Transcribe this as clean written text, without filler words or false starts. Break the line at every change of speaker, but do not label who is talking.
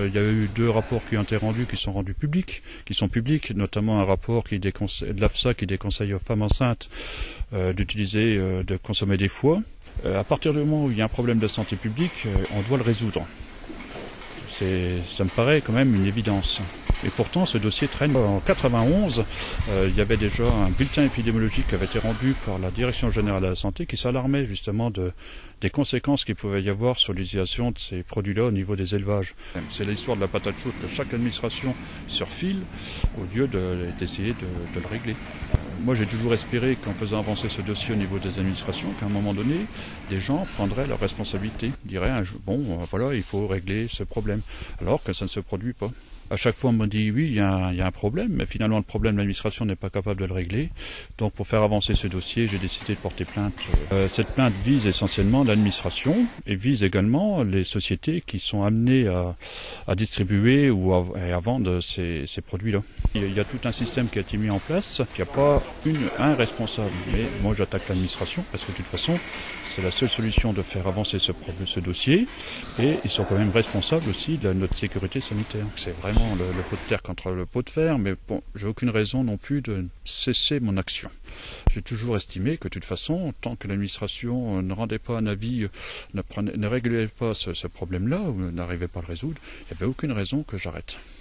il y a eu 2 rapports qui ont été rendus, qui sont rendus publics, qui sont publics, notamment un rapport de l'AFSA qui déconseille aux femmes enceintes de consommer des foies. À partir du moment où il y a un problème de santé publique, on doit le résoudre. Ça me paraît quand même une évidence. Et pourtant, ce dossier traîne. En 91, il y avait déjà un bulletin épidémiologique qui avait été rendu par la Direction générale de la santé qui s'alarmait justement des conséquences qu'il pouvait y avoir sur l'utilisation de ces produits-là au niveau des élevages. C'est l'histoire de la patate chaude que chaque administration surfile au lieu d'essayer de le régler. Moi, j'ai toujours espéré qu'en faisant avancer ce dossier au niveau des administrations, qu'à un moment donné, des gens prendraient leurs responsabilités, diraient bon, voilà, il faut régler ce problème, alors que ça ne se produit pas. À chaque fois, on me dit oui, il y a un problème, mais finalement, le problème, l'administration n'est pas capable de le régler. Donc, pour faire avancer ce dossier, j'ai décidé de porter plainte. Cette plainte vise essentiellement l'administration et vise également les sociétés qui sont amenées à distribuer ou à vendre ces produits-là. Il y a tout un système qui a été mis en place, il n'y a pas un responsable. Mais moi, j'attaque l'administration parce que de toute façon, c'est la seule solution de faire avancer ce dossier. Et ils sont quand même responsables aussi de notre sécurité sanitaire. C'est vraiment le pot de terre contre le pot de fer, mais bon, j'ai aucune raison non plus de cesser mon action. J'ai toujours estimé que de toute façon, tant que l'administration ne rendait pas un avis, ne réglait pas ce problème-là, ou n'arrivait pas à le résoudre, il n'y avait aucune raison que j'arrête.